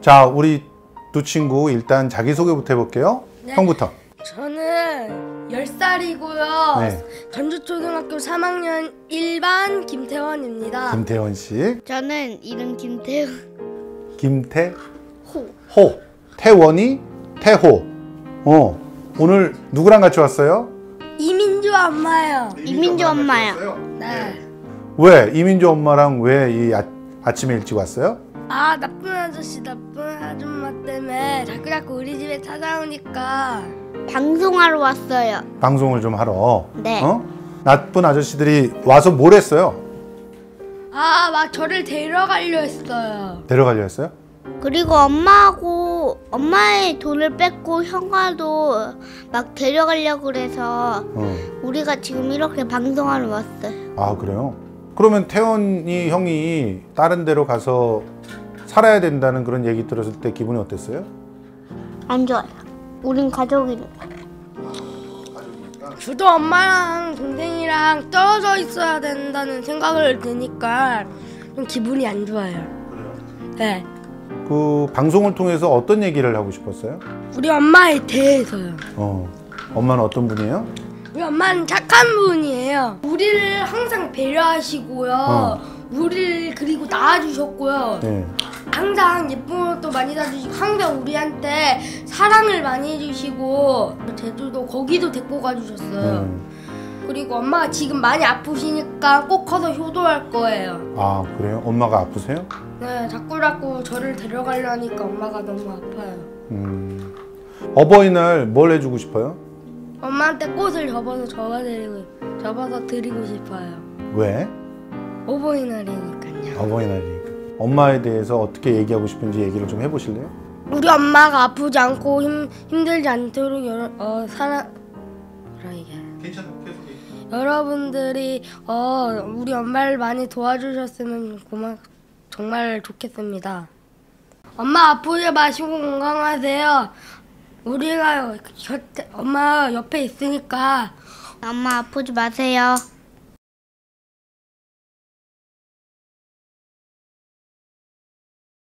자, 우리 두 친구 일단 자기소개부터 해볼게요. 네. 형부터. 저는 10살이고요. 네. 전주초등학교 3학년 1반 김태원입니다. 김태원 씨. 저는 이름 김태우. 김태호. 호. 태원이 태호. 오늘 누구랑 같이 왔어요? 이민주 엄마요. 이민주 엄마요. 네. 왜? 이민주 엄마랑 왜 이 아침에 일찍 왔어요? 아, 나쁜 아저씨, 나쁜 아줌마 때문에 자꾸 우리 집에 찾아오니까. 방송하러 왔어요. 방송을 좀 하러. 네. 나쁜 아저씨들이 와서 뭘 했어요? 아, 막 저를 데려가려 했어요. 데려가려 했어요? 그리고 엄마의 돈을 뺏고 형아도 막 데려가려고 그래서 우리가 지금 이렇게 방송하러 왔어요. 아, 그래요? 그러면 태원이 형이 다른 데로 가서 살아야 된다는 그런 얘기 들었을 때 기분이 어땠어요? 안 좋아요. 우린 가족이니까. 저도 엄마랑 동생이랑 떨어져 있어야 된다는 생각을 드니까 좀 기분이 안 좋아요. 그래요? 네. 그 방송을 통해서 어떤 얘기를 하고 싶었어요? 우리 엄마에 대해서요. 엄마는 어떤 분이에요? 우리 엄마는 착한 분이에요. 우리를 항상 배려하시고요. 우리를 그리고 낳아주셨고요. 네. 항상 예쁜 것도 많이 사주시고 항상 우리한테 사랑을 많이 해주시고 제주도 거기도 데리고 가주셨어요. 그리고 엄마가 지금 많이 아프시니까 꼭 커서 효도할 거예요. 아, 그래요? 엄마가 아프세요? 네, 자꾸 저를 데려가려니까 엄마가 너무 아파요. 어버이날 뭘 해주고 싶어요? 엄마한테 꽃을 접어서 드리고 싶어요. 왜? 어버이날이니까요. 어버이날이니까. 엄마에 대해서 어떻게 얘기하고 싶은지 얘기를 좀 해보실래요? 우리 엄마가 아프지 않고 힘들지 않도록 괜찮아, 계속 얘기해. 여러분들이 우리 엄마를 많이 도와주셨으면 정말 좋겠습니다. 엄마 아프지 마시고 건강하세요. 우리가 엄마 옆에 있으니까. 엄마 아프지 마세요.